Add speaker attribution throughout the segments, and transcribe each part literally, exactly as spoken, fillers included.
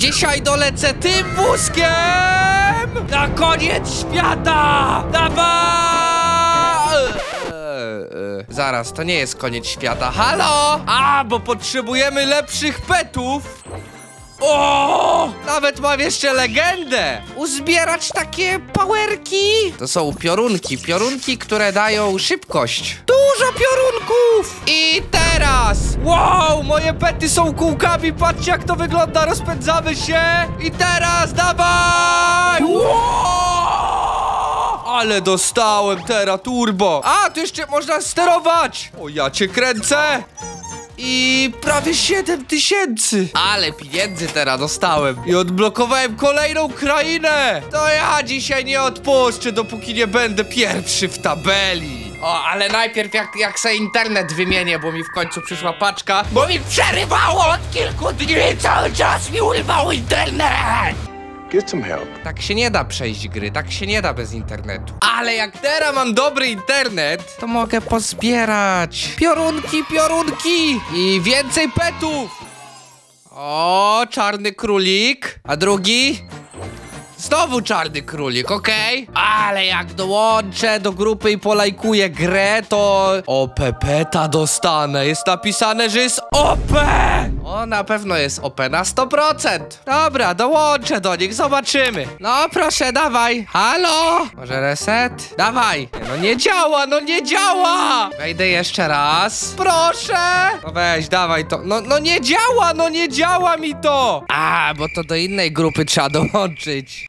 Speaker 1: dzisiaj dolecę tym wózkiem na koniec świata! Dawaj! Zaraz, to nie jest koniec świata. Halo? A, bo potrzebujemy lepszych petów. O! Nawet mam jeszcze legendę. Uzbierać takie powerki. To są piorunki, piorunki, które dają szybkość. Dużo piorunków. I teraz. Wow, moje pety są kółkami. Patrzcie, jak to wygląda. Rozpędzamy się. I teraz, dawaj. Wow! Ale dostałem teraz turbo. A, tu jeszcze można sterować. O, ja cię kręcę. I prawie siedem tysięcy. Ale pieniędzy teraz dostałem. I odblokowałem kolejną krainę. To ja dzisiaj nie odpuszczę, dopóki nie będę pierwszy w tabeli. O, ale najpierw jak, jak se internet wymienię, bo mi w końcu przyszła paczka. Bo mi przerywało od kilku dni. Cały czas mi urywał internet.
Speaker 2: Get some help.
Speaker 1: Tak się nie da przejść gry, tak się nie da bez internetu. Ale jak teraz mam dobry internet, to mogę pozbierać piorunki, piorunki i więcej petów. O, czarny królik. A drugi? Znowu czarny królik, okej? Okay. Ale jak dołączę do grupy i polajkuję grę, to O P peta dostanę. Jest napisane, że jest O P. O, na pewno jest O P na sto procent. Dobra, dołączę do nich, zobaczymy. No proszę, dawaj. Halo? Może reset? Dawaj. No nie działa, no nie działa. Wejdę jeszcze raz. Proszę. No weź, dawaj to. No, no nie działa, no nie działa mi to. A, bo to do innej grupy trzeba dołączyć.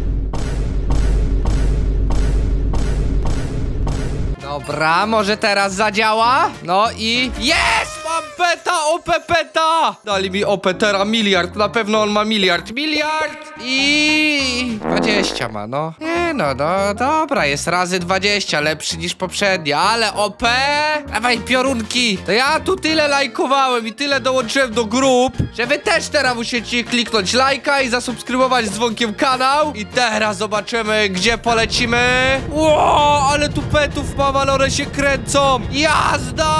Speaker 1: Dobra, może teraz zadziała? No i... Jest! Mam peta, O P peta! Dali mi O P teraz miliard, na pewno on ma miliard. Miliard i... dwadzieścia ma, no. Nie no, no dobra, jest razy dwadzieścia, lepszy niż poprzedni, ale O P... Dawaj piorunki! To ja tu tyle lajkowałem i tyle dołączyłem do grup, że wy też teraz musicie kliknąć lajka i zasubskrybować z dzwonkiem kanał. I teraz zobaczymy, gdzie polecimy. Wow, ale tu petów mam, ale one się kręcą. Jazda!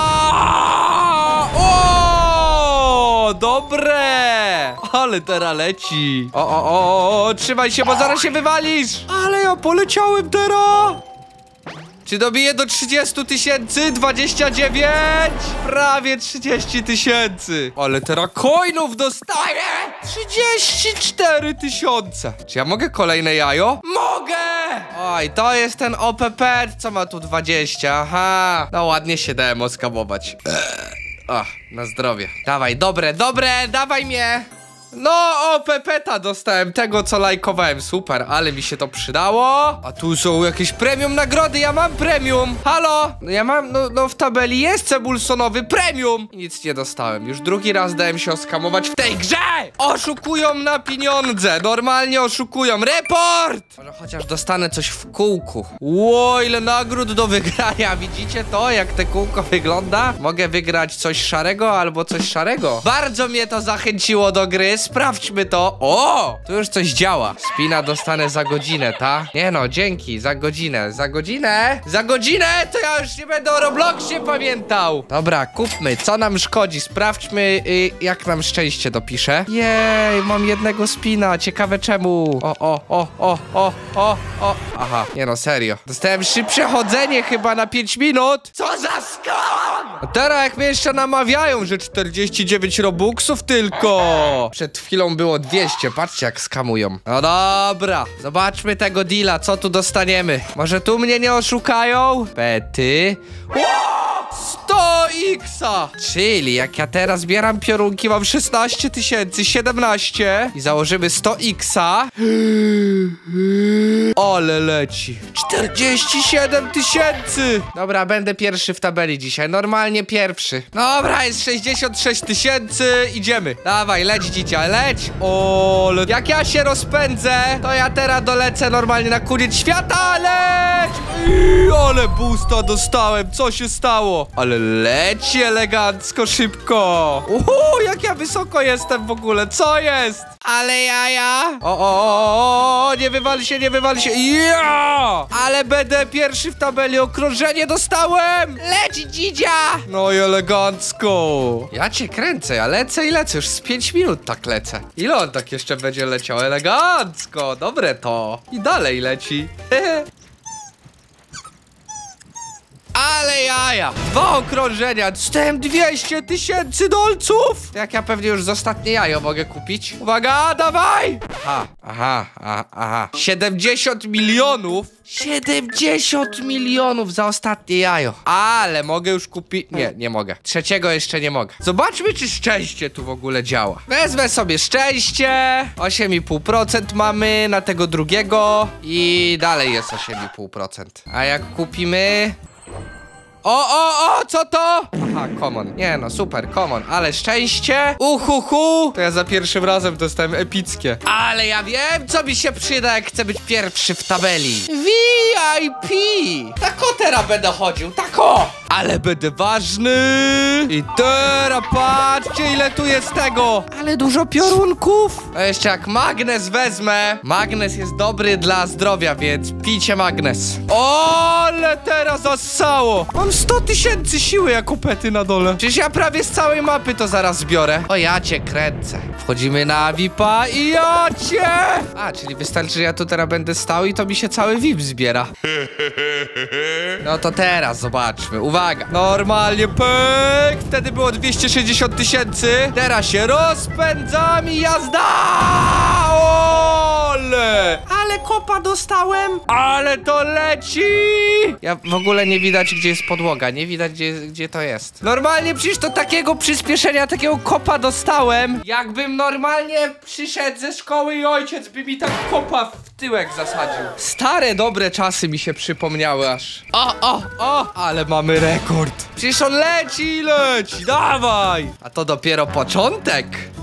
Speaker 1: O, dobre! Ale teraz leci. O, o, o, o, trzymaj się, bo zaraz się wywalisz. Ale ja poleciałem teraz. Czy dobiję do trzydziestu tysięcy? dwadzieścia dziewięć? Prawie trzydzieści tysięcy. Ale teraz coinów dostaję! trzydzieści cztery tysiące. Czy ja mogę kolejne jajo? Mogę! Oj, to jest ten O P P, co ma tu dwadzieścia. Aha. No ładnie się dałem oskamować. O, na zdrowie. Dawaj, dobre, dobre, dawaj mnie. No, O P peta dostałem, tego co lajkowałem, super, ale mi się to przydało. A tu są jakieś premium nagrody, ja mam premium. Halo? No ja mam, no, no w tabeli jest cebulsonowy premium. I nic nie dostałem, już drugi raz dałem się oskamować w tej grze. Oszukują na pieniądze, normalnie oszukują. Report! Może chociaż dostanę coś w kółku. Ło, ile nagród do wygrania, widzicie to, jak te kółko wygląda? Mogę wygrać coś szarego albo coś szarego. Bardzo mnie to zachęciło do gry. Sprawdźmy to. O! Tu już coś działa. Spina dostanę za godzinę, ta? Nie no, dzięki, za godzinę. Za godzinę? Za godzinę? To ja już nie będę o Robloxie pamiętał. Dobra, kupmy. Co nam szkodzi? Sprawdźmy, y, jak nam szczęście dopisze. Jej, mam jednego spina. Ciekawe czemu. O, o, o, o, o, o, o. Aha, nie no, serio. Dostałem szybsze chodzenie chyba na pięć minut. Co za skam! A teraz jak mnie jeszcze namawiają, że czterdzieści dziewięć robuxów tylko. Przed chwilą było dwieście, patrzcie jak skamują. No dobra, zobaczmy tego deala, co tu dostaniemy. Może tu mnie nie oszukają? Pety. sto iksa! Czyli jak ja teraz zbieram piorunki, mam szesnaście tysięcy, siedemnaście i założymy sto iksa. Ale leci. czterdzieści siedem tysięcy! Dobra, będę pierwszy w tabeli dzisiaj, normalnie pierwszy. Dobra, jest sześćdziesiąt sześć tysięcy, idziemy. Dawaj, leć dzisiaj, leć. O, le... jak ja się rozpędzę, to ja teraz dolecę normalnie na koniec świata, leć! I, ale boosta dostałem, co się stało? Ale leć. Leci elegancko, szybko. Uhu, jak ja wysoko jestem w ogóle, co jest? Ale jaja. O, o, o, o, nie wywali się, nie wywali się. Ja! Ale będę pierwszy w tabeli, okrążenie dostałem. Leci dzidzia. No i elegancko. Ja cię kręcę, ja lecę i lecę, już z pięć minut tak lecę. Ile on tak jeszcze będzie leciał? Elegancko, dobre to. I dalej leci. Ale jaja! Dwa okrążenia, dostałem dwieście tysięcy dolców! Jak ja pewnie już z ostatnie jajo mogę kupić. Uwaga, dawaj! Aha, aha, aha, aha. siedemdziesiąt milionów? siedemdziesiąt milionów za ostatnie jajo. Ale mogę już kupić... Nie, nie mogę. Trzeciego jeszcze nie mogę. Zobaczmy, czy szczęście tu w ogóle działa. Wezmę sobie szczęście. osiem i pół procent mamy na tego drugiego. I dalej jest osiem i pół procent. A jak kupimy... O, o, o, co to? Aha, common. Nie no, super, common. Ale szczęście. Uhuhu. To ja za pierwszym razem dostałem epickie. Ale ja wiem, co mi się przyda, jak chcę być pierwszy w tabeli. V I P. Tako teraz będę chodził, tako. Ale będę ważny. I teraz patrzcie, ile tu jest tego. Ale dużo piorunków. A jeszcze jak magnes wezmę. Magnes jest dobry dla zdrowia, więc pijcie magnes. O, ale teraz zassało. Mam sto tysięcy siły jako pety na dole. Przecież ja prawie z całej mapy to zaraz zbiorę. O, ja cię kręcę. Wchodzimy na V I P-a i ja cię. A, czyli wystarczy, że ja tu teraz będę stał i to mi się cały V I P zbiera. No to teraz zobaczmy. Uwaga. Normalnie pyk. Wtedy było dwieście sześćdziesiąt tysięcy. Teraz się rozpędzam i jazda. Ole. Ale kopa dostałem. Ale to leci. Ja w ogóle nie widać, gdzie jest podłoga. Nie widać, gdzie, gdzie to jest. Normalnie przecież to takiego przyspieszenia, takiego kopa dostałem. Jakbym normalnie przyszedł ze szkoły i ojciec by mi tak kopa w tyłek zasadził. Stare, dobre czasy mi się przypomniały aż. O, o, o, ale mamy rekord. Przecież on leci i leci, dawaj. A to dopiero początek.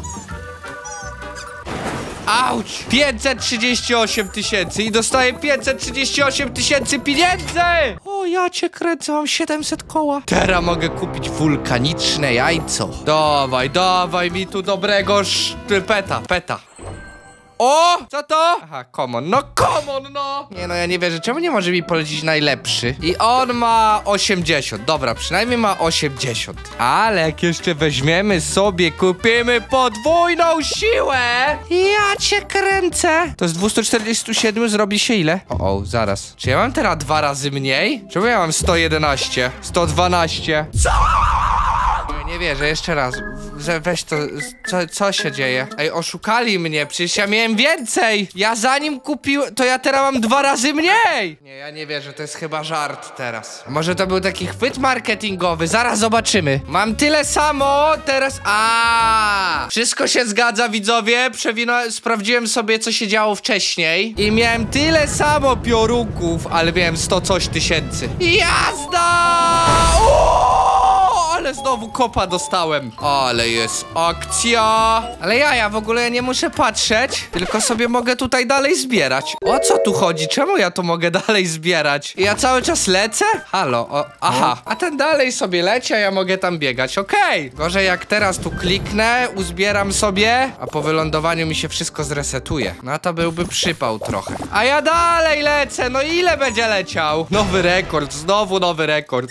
Speaker 1: Auć! pięćset trzydzieści osiem tysięcy i dostaję pięćset trzydzieści osiem tysięcy pieniędzy! O, ja cię kręcę, mam siedemset koła. Teraz mogę kupić wulkaniczne jajco. Dawaj, dawaj mi tu dobrego sz... peta, peta. O! Co to? Aha, common. No common, no! Nie no, ja nie wierzę. Czemu nie może mi polecić najlepszy? I on ma osiemdziesiąt. Dobra, przynajmniej ma osiemdziesiąt. Ale jak jeszcze weźmiemy sobie, kupimy podwójną siłę! Ja cię kręcę! To z dwieście czterdzieści siedem zrobi się ile? O, o, zaraz. Czy ja mam teraz dwa razy mniej? Czemu ja mam sto jedenaście? sto dwanaście? Co? Nie wierzę, jeszcze raz. We, weź to, co, co się dzieje? Ej, oszukali mnie, przecież ja miałem więcej. Ja zanim kupiłem, to ja teraz mam dwa razy mniej. Nie, ja nie wierzę, to jest chyba żart teraz. Może to był taki chwyt marketingowy, zaraz zobaczymy. Mam tyle samo, teraz... A, wszystko się zgadza, widzowie. Przewinąłem, sprawdziłem sobie, co się działo wcześniej. I miałem tyle samo piorunków, ale miałem sto coś tysięcy. Jazda! Uuu! Ale znowu kopa dostałem. Ale jest akcja. Ale ja, ja w ogóle nie muszę patrzeć, tylko sobie mogę tutaj dalej zbierać. O co tu chodzi? Czemu ja to mogę dalej zbierać? Ja cały czas lecę? Halo, o, aha. A ten dalej sobie leci, a ja mogę tam biegać. Okej. Okay. Gorzej jak teraz tu kliknę, uzbieram sobie, a po wylądowaniu mi się wszystko zresetuje. No to byłby przypał trochę. A ja dalej lecę. No ile będzie leciał? Nowy rekord, znowu nowy rekord.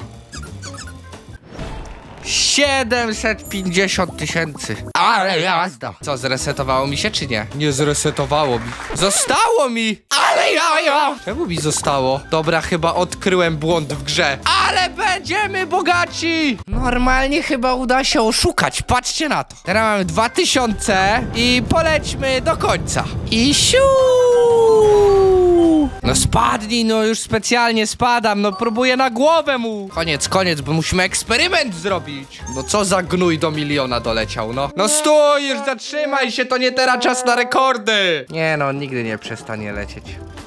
Speaker 1: siedemset pięćdziesiąt tysięcy. Ale jazda. Co, zresetowało mi się, czy nie? Nie zresetowało mi. Zostało mi! Ale jaja! Czemu mi zostało? Dobra, chyba odkryłem błąd w grze. Ale będziemy bogaci! Normalnie chyba uda się oszukać. Patrzcie na to. Teraz mamy dwa tysiące i polećmy do końca. I siu! No spadnij, no już specjalnie spadam, no próbuję na głowę mu. Koniec, koniec, bo musimy eksperyment zrobić. No co za gnój do miliona doleciał, no. No stój, już zatrzymaj się, to nie teraz czas na rekordy. Nie no, nigdy nie przestanie lecieć.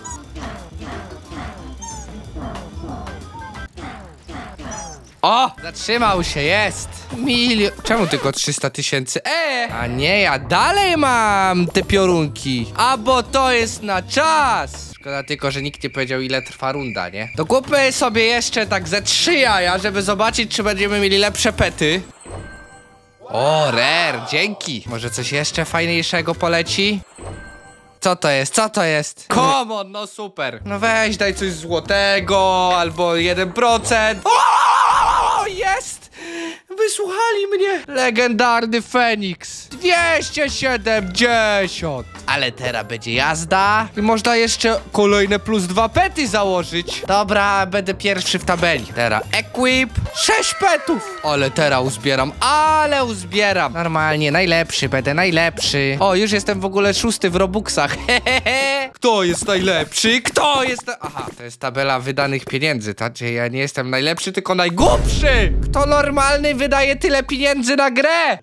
Speaker 1: O! Zatrzymał się, jest! Milion... Czemu tylko trzysta tysięcy? Eee! A nie, ja dalej mam te piorunki. A bo to jest na czas! Szkoda tylko, że nikt nie powiedział, ile trwa runda, nie? To kupmy sobie jeszcze tak ze trzy jaja, żeby zobaczyć, czy będziemy mieli lepsze pety. O, rare, dzięki. Może coś jeszcze fajniejszego poleci? Co to jest? Co to jest? Come on, no super. No weź, daj coś złotego, albo jeden procent. O, jest! Wysłuchali mnie. Legendarny Feniks. dwieście siedemdziesiąt. Ale teraz będzie jazda. I można jeszcze kolejne plus dwa pety założyć. Dobra, będę pierwszy w tabeli. Teraz equip. sześć petów. Ale teraz uzbieram. Ale uzbieram. Normalnie, najlepszy. Będę najlepszy. O, już jestem w ogóle szósty w Robuxach. Hehehe. Kto jest najlepszy? Kto jest... Na... Aha, to jest tabela wydanych pieniędzy. Znaczy, ja nie jestem najlepszy, tylko najgłupszy. Kto normalny wydaje tyle pieniędzy na grę?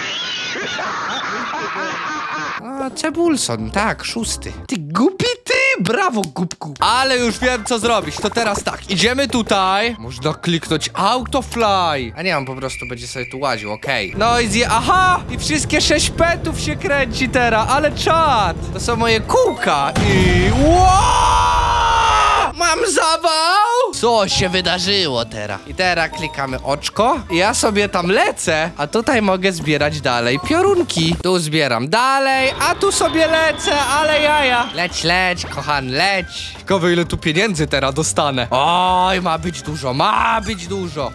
Speaker 1: A, Cebulson, tak, szósty. Ty głupi ty, brawo głupku. Ale już wiem, co zrobić, to teraz tak, idziemy tutaj. Można kliknąć autofly. A nie, on po prostu będzie sobie tu łaził, okej. Okay. No i zje, aha, i wszystkie sześć petów się kręci teraz, ale czad. To są moje kółka i... Wow! Mam zawał! Co się wydarzyło teraz? I teraz klikamy oczko. I ja sobie tam lecę, a tutaj mogę zbierać dalej piorunki. Tu zbieram dalej, a tu sobie lecę, ale jaja. Leć, leć, kochany, leć. Ciekawe, ile tu pieniędzy teraz dostanę. Oj, ma być dużo, ma być dużo.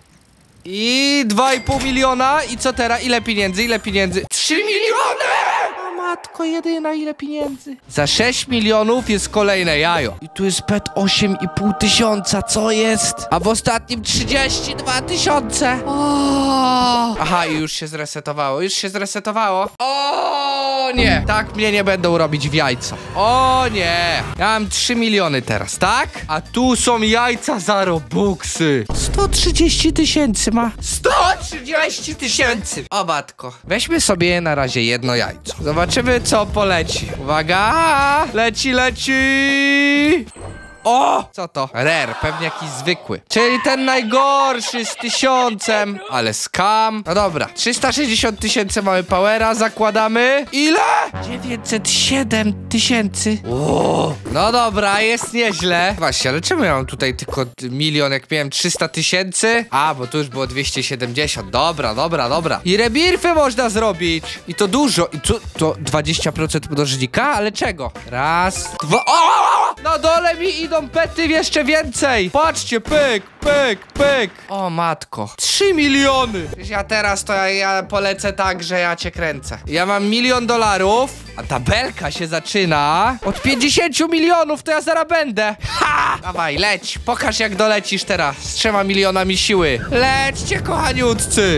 Speaker 1: I dwa i pół miliona. I co teraz? Ile pieniędzy? Ile pieniędzy? trzy miliony! Matko jedyna, ile pieniędzy? Za sześć milionów jest kolejne jajo. I tu jest pet osiem i pół tysiąca, co jest? A w ostatnim trzydzieści dwa tysiące. O! Aha, i już się zresetowało, już się zresetowało. O nie, tak mnie nie będą robić w jajca. O nie, ja mam trzy miliony teraz, tak? A tu są jajca za robuxy. sto trzydzieści tysięcy ma. sto trzydzieści tysięcy. O matko, weźmy sobie na razie jedno jajco. Zobaczymy, co poleci. Uwaga! Leci, leci! O! Co to? Rare, pewnie jakiś zwykły. Czyli ten najgorszy z tysiącem. Ale skam. No dobra, trzysta sześćdziesiąt tysięcy mamy powera, zakładamy. Ile? dziewięćset siedem tysięcy. No dobra, jest nieźle. Właśnie, ale czemu ja mam tutaj tylko milion, jak miałem trzysta tysięcy? A, bo tu już było dwieście siedemdziesiąt. Dobra, dobra, dobra. I rebirfy można zrobić. I to dużo. I co? To dwadzieścia procent mnożnika? Ale czego? Raz, dwa... O! Na dole mi idą pety jeszcze więcej. Patrzcie, pyk, pyk, pyk. O matko, trzy miliony. Ja teraz to ja, ja polecę tak, że ja cię kręcę. Ja mam milion dolarów, a tabelka się zaczyna od pięćdziesięciu milionów, to ja zaraz będę. Ha! Dawaj, leć, pokaż jak dolecisz teraz z trzema milionami siły. Lećcie, kochaniutcy.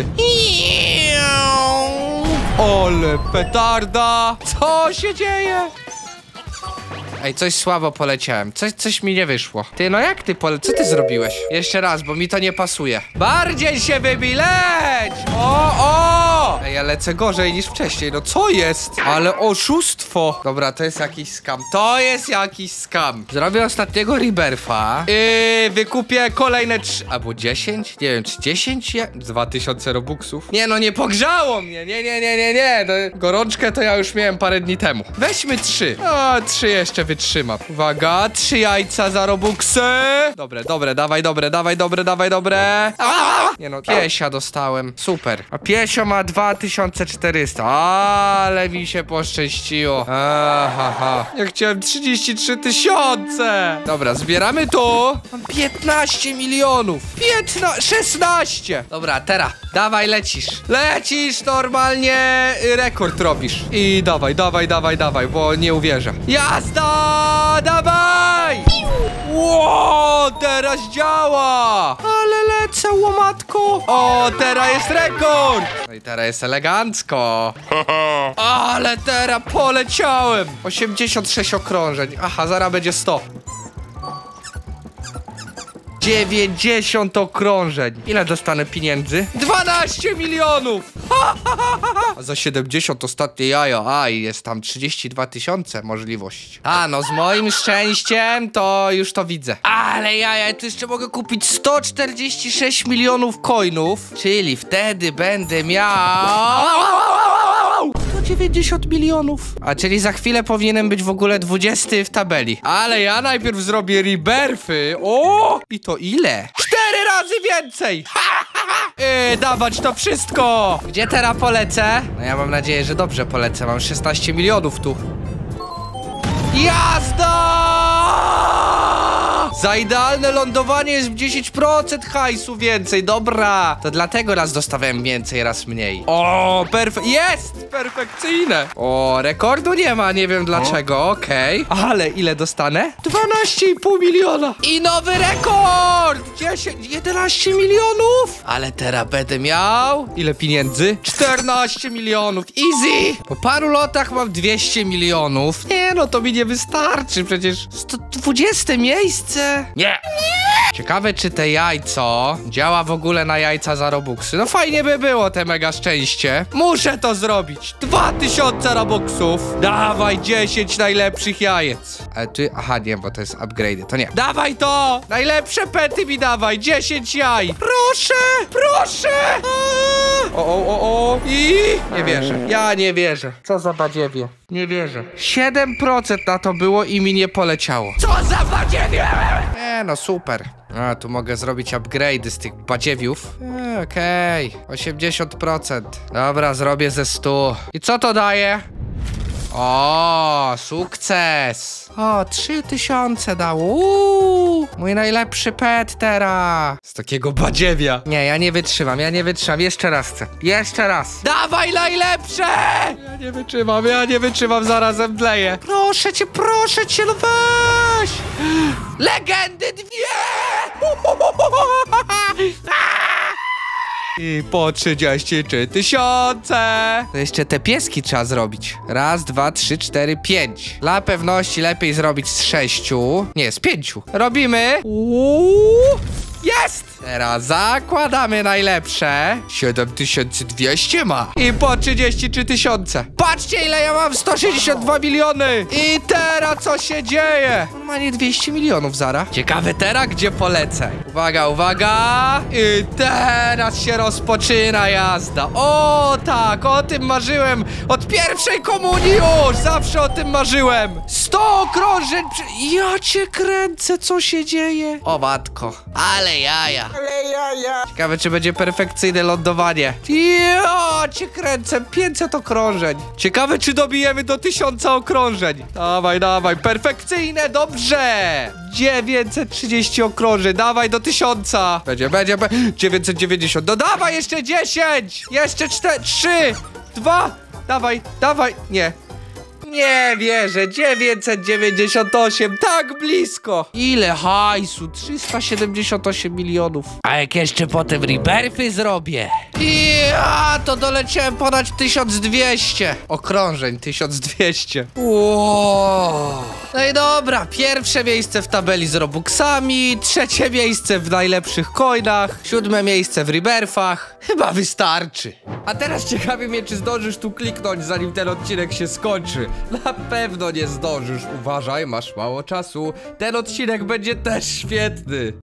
Speaker 1: Ole petarda. Co się dzieje? Ej, coś słabo poleciałem. Coś, coś mi nie wyszło. Ty, no jak ty pole... Co ty zrobiłeś? Jeszcze raz, bo mi to nie pasuje. Bardziej się wybij, leć! O, o! Ej, ja lecę gorzej niż wcześniej. No co jest? Ale oszustwo. Dobra, to jest jakiś skam. To jest jakiś skam. Zrobię ostatniego rebirfa. Yy, wykupię kolejne trzy... Albo dziesięć? Nie wiem, czy dziesięć? Ja... dwa tysiące robuxów. Nie, no nie pogrzało mnie. Nie, nie, nie, nie, nie. No, gorączkę to ja już miałem parę dni temu. Weźmy trzy. O, trzy jeszcze wytrzymam. Uwaga, trzy jajca za robuxy. Dobre, dobre, dawaj, dobre, dawaj, dobre, dawaj, dobre. Aaaa! Nie no, piesia dostałem. Super. A piesio ma dwa tysiące czterysta. Ale mi się poszczęściło. Aha, ja chciałem trzydzieści trzy tysiące. Dobra, zbieramy tu. Mam piętnaście milionów. piętnaście, szesnaście. Dobra, teraz, dawaj, lecisz. Lecisz normalnie, rekord robisz. I dawaj, dawaj, dawaj, dawaj, bo nie uwierzę. Jazda! Dawaj! Ło, teraz działa! Ale lecę, łomatko! O, teraz jest rekord! No i teraz jest elegancko. Ale teraz poleciałem! osiemdziesiąt sześć okrążeń. Aha, zaraz będzie sto. dziewięćdziesiąt okrążeń. Ile dostanę pieniędzy? dwanaście milionów! A za siedemdziesiąt ostatnie jajo. A, i jest tam trzydzieści dwa tysiące możliwość. A, no z moim szczęściem to już to widzę. Ale jaja, tu jeszcze mogę kupić sto czterdzieści sześć milionów coinów. Czyli wtedy będę miał... sto dziewięćdziesiąt milionów. A czyli za chwilę powinienem być w ogóle dwudziesty w tabeli. Ale ja najpierw zrobię rebirthy. O! I to ile? Cztery razy więcej! Yy, dawać to wszystko! Gdzie teraz polecę? No ja mam nadzieję, że dobrze polecę. Mam szesnaście milionów tu. Jazda! Za idealne lądowanie jest dziesięć procent hajsu więcej, dobra. To dlatego raz dostawałem więcej, raz mniej. O, perfekt, jest! Perfekcyjne. O, rekordu nie ma, nie wiem dlaczego, okej. Okay. Ale ile dostanę? dwanaście i pół miliona. I nowy rekord! dziesięć, jedenaście milionów. Ale teraz będę miał... Ile pieniędzy? czternaście milionów, easy! Po paru lotach mam dwieście milionów. Nie, no to mi nie wystarczy, przecież sto dwudzieste miejsce. Nie! Ciekawe, czy te jajco działa w ogóle na jajca za robuxy. No fajnie by było te mega szczęście. Muszę to zrobić. dwa tysiące robuxów. Dawaj dziesięć najlepszych jajec. Ale ty... Aha, nie, bo to jest upgrade. To nie. Dawaj to! Najlepsze pety mi dawaj. dziesięć jaj. Proszę! Proszę! Aaaa! O, o, o, o. I... Nie wierzę. Ja nie wierzę. Co za badziewie. Nie wierzę. siedem procent na to było i mi nie poleciało. Co za badziewie! Nie, no super. A, tu mogę zrobić upgrade'y z tych badziewiów. E, Okej, okay. osiemdziesiąt procent. Dobra, zrobię ze stu. I co to daje? O, sukces. O, trzy tysiące dało. Uuu, mój najlepszy pet teraz. Z takiego badziewia. Nie, ja nie wytrzymam, ja nie wytrzymam. Jeszcze raz chcę. Jeszcze raz. Dawaj najlepsze! Ja nie wytrzymam, ja nie wytrzymam, zaraz zemdleję. Proszę cię, proszę cię, no weź! Legendy dwie! I po trzydzieści trzy tysiące. To jeszcze te pieski trzeba zrobić. Raz, dwa, trzy, cztery, pięć. Dla pewności lepiej zrobić z sześciu. Nie, z pięciu. Robimy. Uuu. Jest! Teraz zakładamy najlepsze. siedem tysięcy dwieście ma. I po trzydzieści trzy tysiące. Patrzcie, ile ja mam. sto sześćdziesiąt dwa miliony. I teraz co się dzieje? Normalnie dwieście milionów zara. Ciekawe teraz, gdzie polecę. Uwaga, uwaga. I teraz się rozpoczyna jazda. O tak, o tym marzyłem. Od pierwszej komunii już. Zawsze o tym marzyłem. sto okrążeń. Ja cię kręcę, co się dzieje. O matko. Ale jaja. Ale jaja. Ciekawe, czy będzie perfekcyjne lądowanie. Ja cię kręcę. pięćset okrążeń. Ciekawe, czy dobijemy do tysiąca okrążeń. Dawaj, dawaj. Perfekcyjne, dobrze. dziewięćset trzydzieści okrążeń. Dawaj do tysiąca. Będzie, będzie, będzie. dziewięćset dziewięćdziesiąt. No dawaj jeszcze dziesięć. Jeszcze cztery, trzy, dwa. Dawaj, dawaj. Nie. Nie wierzę, dziewięćset dziewięćdziesiąt osiem, tak blisko. Ile hajsu? trzysta siedemdziesiąt osiem milionów. A jak jeszcze potem rebirthy zrobię. Ja to doleciałem ponad tysiąc dwieście. Okrążeń tysiąc dwieście. Wow. No i dobra, pierwsze miejsce w tabeli z robuxami, trzecie miejsce w najlepszych coinach, siódme miejsce w rebirthach. Chyba wystarczy. A teraz ciekawi mnie, czy zdążysz tu kliknąć, zanim ten odcinek się skończy. Na pewno nie zdążysz. Uważaj, masz mało czasu. Ten odcinek będzie też świetny.